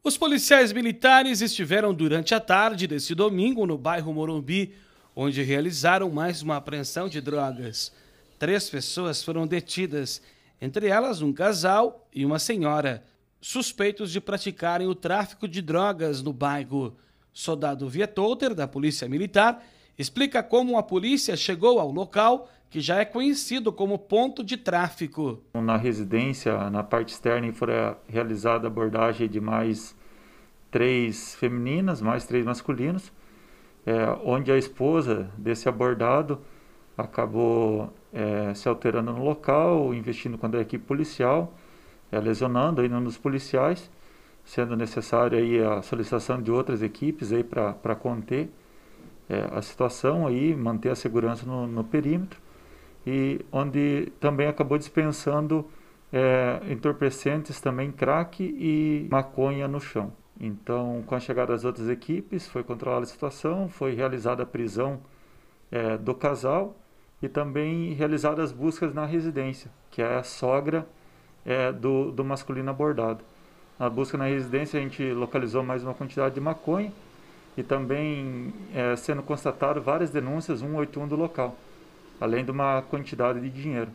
Os policiais militares estiveram durante a tarde desse domingo no bairro Morumbi, onde realizaram mais uma apreensão de drogas. 3 pessoas foram detidas, entre elas um casal e uma senhora, suspeitos de praticarem o tráfico de drogas no bairro. Soldado Vietolter, da Polícia Militar, explica como a polícia chegou ao local, que já é conhecido como ponto de tráfico. Na residência, na parte externa, foi realizada a abordagem de mais 3 femininas, mais 3 masculinos, onde a esposa desse abordado acabou se alterando no local, investindo contra a equipe policial, lesionando ainda um dos policiais, sendo necessário aí a solicitação de outras equipes para conter a situação, aí, manter a segurança no perímetro, e onde também acabou dispensando entorpecentes, também crack e maconha no chão. Então, com a chegada das outras equipes, foi controlada a situação, foi realizada a prisão do casal e também realizadas as buscas na residência, que é a sogra do masculino abordado. Na busca na residência, a gente localizou mais uma quantidade de maconha e também sendo constatado várias denúncias 181 do local, além de uma quantidade de dinheiro.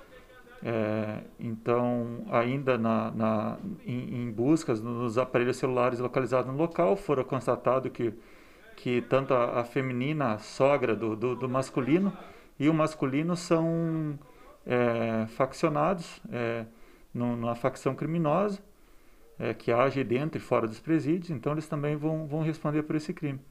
Então, ainda em buscas nos aparelhos celulares localizados no local, foram constatado que tanto a feminina, a sogra do masculino, e o masculino são faccionados numa facção criminosa que age dentro e fora dos presídios, então eles também vão responder por esse crime.